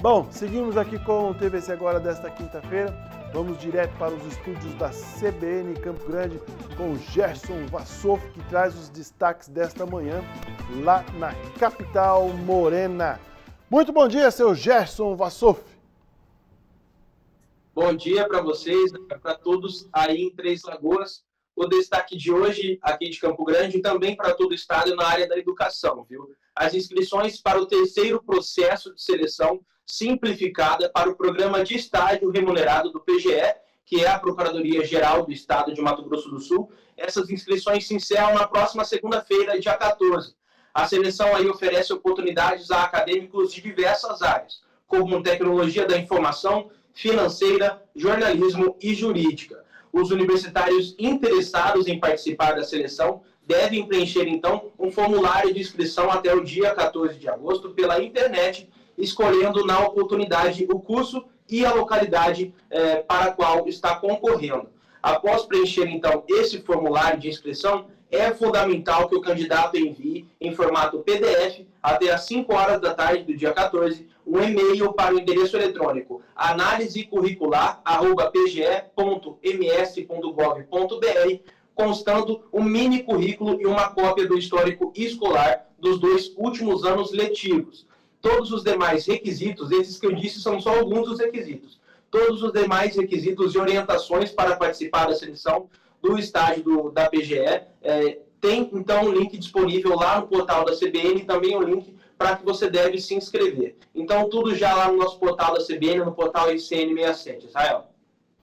Bom, seguimos aqui com o TVC Agora desta quinta-feira. Vamos direto para os estúdios da CBN Campo Grande com o Gerson Vassoff, que traz os destaques desta manhã lá na capital morena. Muito bom dia, seu Gerson Vassoff. Bom dia para vocês, para todos aí em Três Lagoas. O destaque de hoje aqui de Campo Grande e também para todo o estado na área da educação, viu? As inscrições para o terceiro processo de seleção simplificada para o programa de estágio remunerado do PGE, que é a Procuradoria-Geral do Estado de Mato Grosso do Sul. Essas inscrições se encerram na próxima segunda-feira, dia 14. A seleção aí oferece oportunidades a acadêmicos de diversas áreas, como tecnologia da informação, financeira, jornalismo e jurídica. Os universitários interessados em participar da seleção devem preencher, então, um formulário de inscrição até o dia 14 de agosto pela internet, escolhendo na oportunidade o curso e a localidade para a qual está concorrendo. Após preencher, então, esse formulário de inscrição, é fundamental que o candidato envie em formato PDF até às 5 horas da tarde do dia 14 um e-mail para o endereço eletrônico analisecurricular@pge.ms.gov.br, constando um mini currículo e uma cópia do histórico escolar dos 2 últimos anos letivos. Todos os demais requisitos, esses que eu disse são só alguns dos requisitos, todos os demais requisitos e orientações para participar da seleção do estágio da PGE, tem então um link disponível lá no portal da CBN e também um link para que você deve se inscrever. Então, tudo já lá no nosso portal da CBN, no portal ICN67. Israel.